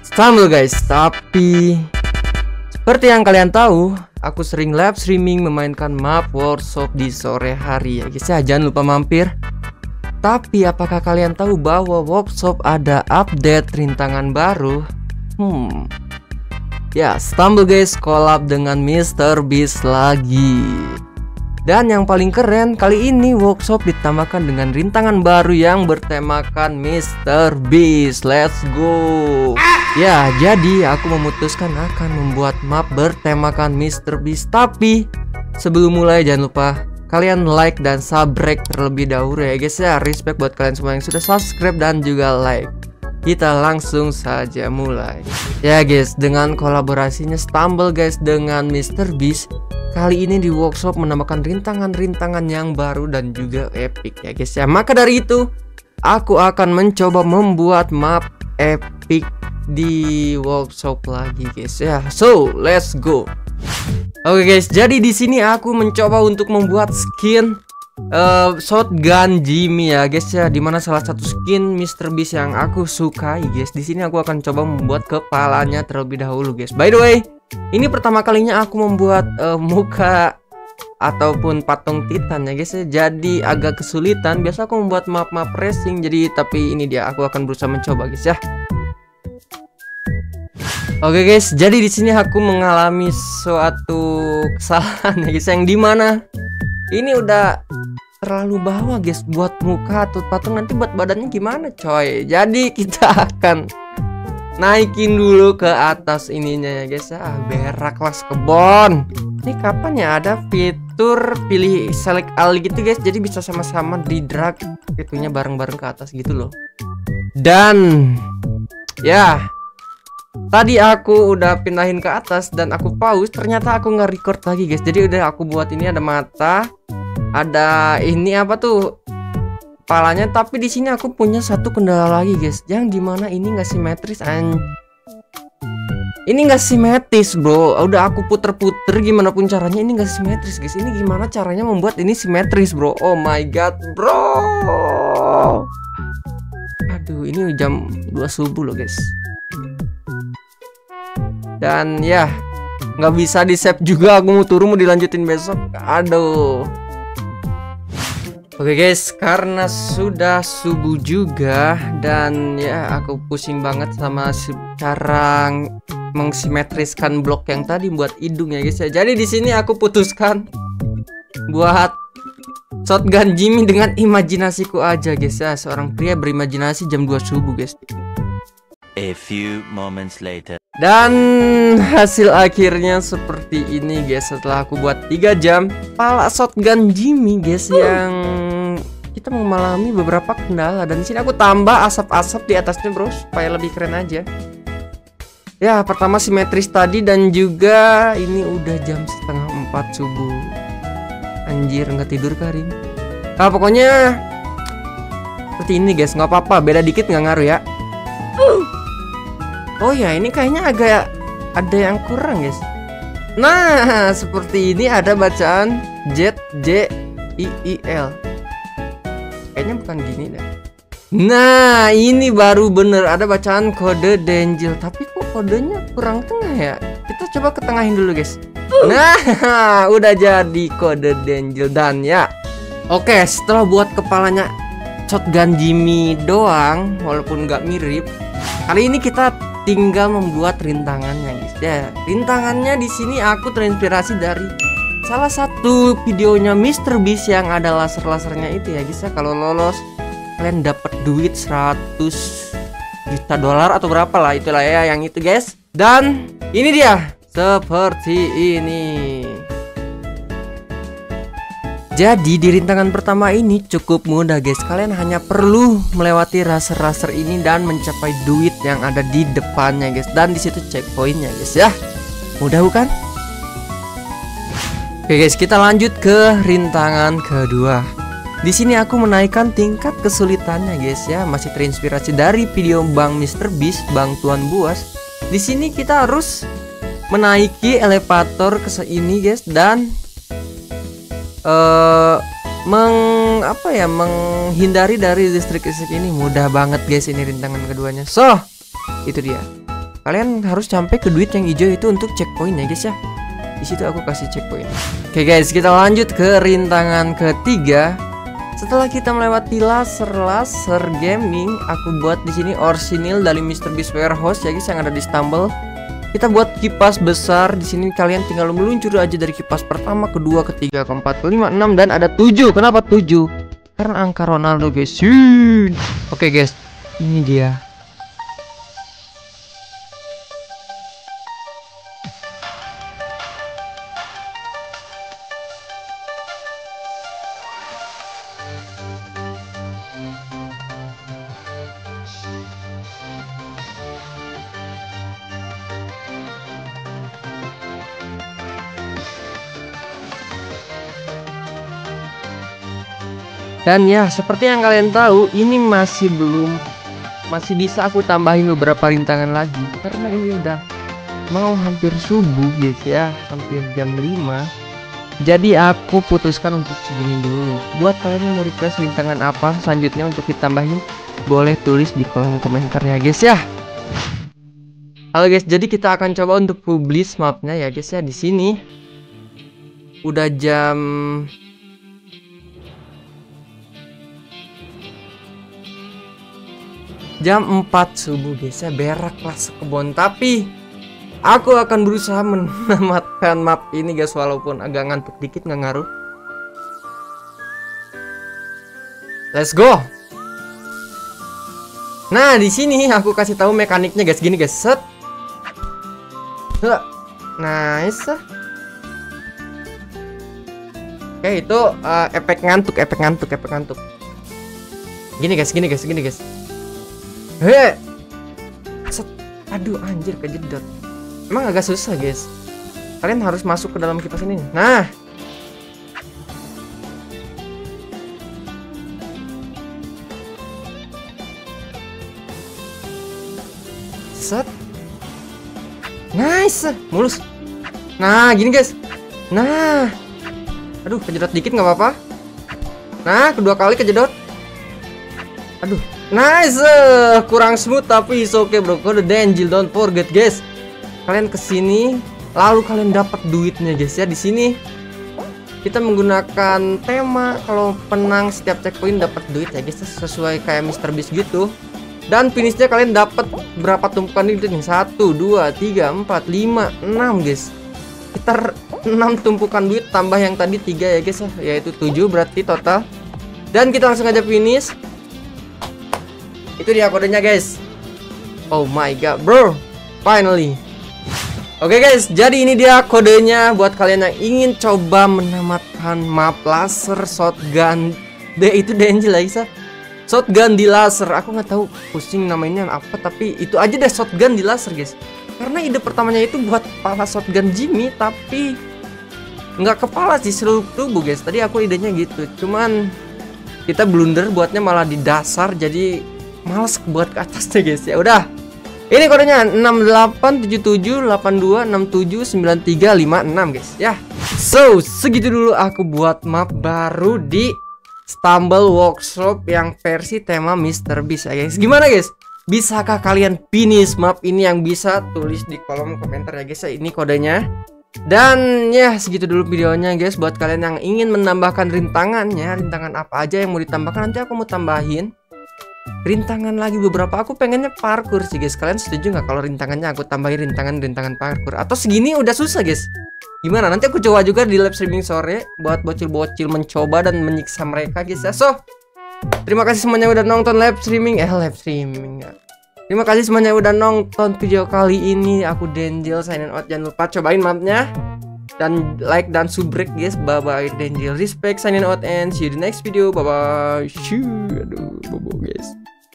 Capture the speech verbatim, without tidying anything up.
Stumble guys, tapi seperti yang kalian tahu, aku sering live streaming memainkan map workshop di sore hari ya guys ya. Jangan lupa mampir. Tapi apakah kalian tahu bahwa workshop ada update rintangan baru? Hmm. Ya, Stumble guys collab dengan Mister Beast lagi. Dan yang paling keren, kali ini workshop ditambahkan dengan rintangan baru yang bertemakan Mister Beast. Let's go. Ya, jadi aku memutuskan akan membuat map bertemakan Mister Beast. Tapi sebelum mulai jangan lupa kalian like dan subscribe terlebih dahulu ya guys ya. Respect buat kalian semua yang sudah subscribe dan juga like. Kita langsung saja mulai. Ya guys, dengan kolaborasinya Stumble guys dengan Mister Beast, kali ini di workshop menambahkan rintangan-rintangan yang baru dan juga epic ya guys ya. Maka dari itu, aku akan mencoba membuat map epic di workshop lagi guys ya. So, let's go. Oke guys, jadi di sini aku mencoba untuk membuat skin uh, shotgun Jimmy ya guys ya, dimana salah satu skin Mister Beast yang aku sukai guys. Di sini aku akan coba membuat kepalanya terlebih dahulu guys. By the way, ini pertama kalinya aku membuat uh, muka ataupun patung Titan ya guys ya. Jadi agak kesulitan. Biasa aku membuat map-map racing. Jadi tapi ini dia, aku akan berusaha mencoba guys ya. Oke guys, jadi di sini aku mengalami suatu kesalahan ya guys, yang dimana ini udah terlalu bawah guys buat muka atau patung. Nanti buat badannya gimana coy? Jadi kita akan naikin dulu ke atas ininya ya guys ya. Ah, berak lah kebon. Ini kapan ya ada fitur pilih select all gitu guys, jadi bisa sama-sama di drag itunya bareng-bareng ke atas gitu loh. Dan ya, tadi aku udah pindahin ke atas dan aku pause, ternyata aku nggak record lagi guys. Jadi udah aku buat ini ada mata, ada ini apa tuh kepalanya. Tapi di sini aku punya satu kendala lagi guys, yang dimana ini nggak simetris an. Ini nggak simetris bro. Udah aku puter-puter gimana pun caranya ini nggak simetris guys. Ini gimana caranya membuat ini simetris bro? Oh my god bro. Aduh, ini jam dua subuh loh guys. Dan ya, nggak bisa di save juga. Aku mau turun mau dilanjutin besok. Aduh. Oke guys, karena sudah subuh juga dan ya aku pusing banget sama cara mensimetriskan blok yang tadi buat hidung ya guys ya. Jadi di sini aku putuskan buat shotgun Jimmy dengan imajinasiku aja guys ya. Seorang pria berimajinasi jam dua subuh guys. A few moments later. Dan hasil akhirnya seperti ini guys. Setelah aku buat tiga jam pala shotgun Jimmy guys, yang kita mengalami beberapa kendala. Dan di sini aku tambah asap-asap di atasnya bro, supaya lebih keren aja. Ya, pertama simetris tadi, dan juga ini udah jam setengah empat subuh. Anjir, nggak tidur Karim. Nah pokoknya seperti ini guys, nggak apa-apa, beda dikit nggak ngaruh ya. Oh ya, ini kayaknya agak ada yang kurang guys. Nah, seperti ini ada bacaan Z J I I L. Kayaknya bukan gini deh. Nah, ini baru bener ada bacaan kode Denjil. Tapi kok kodenya kurang tengah ya? Kita coba ketengahin dulu guys. Nah, udah jadi kode Denjil. Dan ya, oke, setelah buat kepalanya shotgun Jimmy doang, walaupun nggak mirip, kali ini kita tinggal membuat rintangannya guys ya. Rintangannya di sini aku terinspirasi dari salah satu videonya Mister Beast yang ada laser-lasernya itu ya guys ya. Kalau lolos kalian dapat duit seratus juta dolar atau berapa lah itulah ya, yang itu guys. Dan ini dia seperti ini. Jadi di rintangan pertama ini cukup mudah guys. Kalian hanya perlu melewati raser-raser ini dan mencapai duit yang ada di depannya guys. Dan disitu checkpointnya guys ya. Mudah bukan? Oke guys, kita lanjut ke rintangan kedua. Di sini aku menaikkan tingkat kesulitannya guys ya. Masih terinspirasi dari video Bang Mister Beast, Bang Tuan Buas. Di sini kita harus menaiki elevator ke sini guys, dan Uh, meng apa ya menghindari dari listrik-listrik ini. Mudah banget guys ini rintangan keduanya. So, itu dia. Kalian harus sampai ke duit yang hijau itu untuk checkpoint ya guys ya. Di situ aku kasih checkpoint. Oke guys, kita lanjut ke rintangan ketiga. Setelah kita melewati laser laser gaming, aku buat di sini Orsinil dari Mister Beast Warehouse ya guys yang ada di Stumble. Kita buat kipas besar. Di sini kalian tinggal meluncur aja dari kipas pertama, kedua, ketiga, keempat, kelima, enam, dan ada tujuh. Kenapa tujuh? Karena angka Ronaldo guys. Oke guys, ini dia. Dan ya, seperti yang kalian tahu, ini masih belum masih bisa aku tambahin beberapa rintangan lagi karena ini udah mau hampir subuh guys ya, hampir jam lima. Jadi aku putuskan untuk segini dulu. Buat kalian yang mau request rintangan apa selanjutnya untuk ditambahin, boleh tulis di kolom komentar ya guys ya. Halo guys, jadi kita akan coba untuk publish mapnya ya guys ya. Di sini udah jam Jam empat subuh guys ya, berak kelas kebon. Tapi aku akan berusaha menamatkan map ini guys, walaupun agak ngantuk dikit, nggak ngaruh. Let's go. Nah, di sini aku kasih tahu mekaniknya guys, gini guys. Set. Nice. Oke, itu uh, efek ngantuk, efek ngantuk, efek ngantuk. Gini guys, gini guys, gini guys. Hei, set. Aduh anjir, kejedot. Emang agak susah guys. Kalian harus masuk ke dalam kipas ini. Nah, set. Nice, mulus. Nah, gini guys. Nah, aduh, kejedot dikit nggak apa-apa. Nah, kedua kali kejedot. Aduh. Nice, kurang smooth tapi is okay bro. Kode Denjil, don't forget guys. Kalian kesini, lalu kalian dapat duitnya guys ya. Di sini kita menggunakan tema kalau penang setiap checkpoint dapat duit ya guys, sesuai kayak Mister Beast gitu. Dan finishnya kalian dapat berapa tumpukan itu nih? Satu, dua, tiga, empat, lima, enam guys. Sekitar enam tumpukan duit tambah yang tadi tiga ya guys, yaitu tujuh berarti total. Dan kita langsung aja finish. Itu dia kodenya guys. Oh my god bro, finally. Oke guys, jadi ini dia kodenya buat kalian yang ingin coba menamatkan map laser shotgun. Deh itu Denjil lagi sah. Shotgun di laser. Aku nggak tahu pusing namanya apa, tapi itu aja deh, shotgun di laser guys. Karena ide pertamanya itu buat kepala shotgun Jimmy, tapi nggak kepala sih, seluruh tubuh guys. Tadi aku idenya gitu, cuman kita blunder buatnya malah di dasar, jadi males buat ke atasnya guys. Ya udah, ini kodenya enam delapan tujuh tujuh delapan dua enam tujuh sembilan tiga lima enam guys ya. So segitu dulu aku buat map baru di Stumble Workshop yang versi tema Mister Beast ya guys. Gimana guys, bisakah kalian finish map ini? Yang bisa tulis di kolom komentar ya guys ya. Ini kodenya. Dan ya segitu dulu videonya guys. Buat kalian yang ingin menambahkan rintangannya, rintangan apa aja yang mau ditambahkan, nanti aku mau tambahin rintangan lagi beberapa. Aku pengennya parkour sih guys. Kalian setuju nggak kalau rintangannya aku tambahin rintangan-rintangan parkour? Atau segini udah susah guys? Gimana? Nanti aku coba juga di live streaming sore buat bocil-bocil mencoba dan menyiksa mereka guys ya. So, terima kasih semuanya udah nonton live streaming. Eh live streaming ya. Terima kasih semuanya udah nonton video kali ini. Aku Denjil signing out. Jangan lupa cobain mapnya dan like dan subrek guys. Bye bye Denjil, respect, signing out and see you di next video. Bye bye. Shoo. Aduh bobo guys.